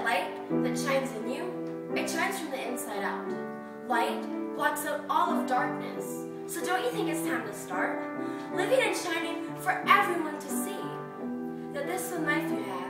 that light that shines in you, it shines from the inside out. Light blocks out all of darkness. So don't you think it's time to start living and shining for everyone to see that this one life you have